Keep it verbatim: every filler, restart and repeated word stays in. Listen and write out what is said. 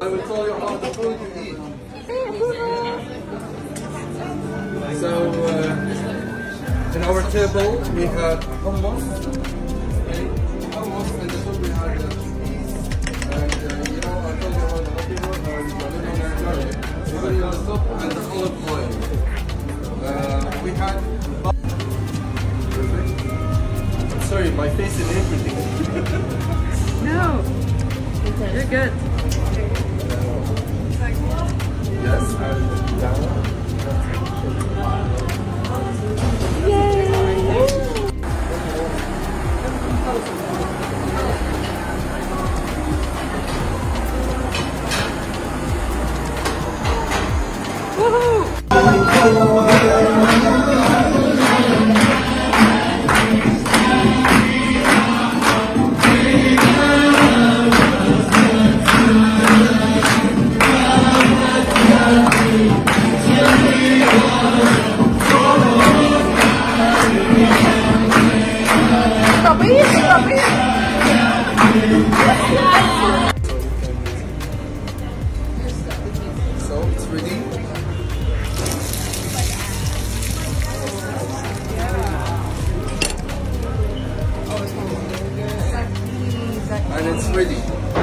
I will tell you about the food you eat. So, uh, in our table we had hummus. Okay? Hummus, and the food we had uh, cheese. And uh, you know, I told you about the potato and the lemon and garlic. Even the soup and the olive oil. Uh, we had. Sorry, my face is everything. No, you're good. Yes, and down. Yay! Woohoo! So it's ready. And it's ready.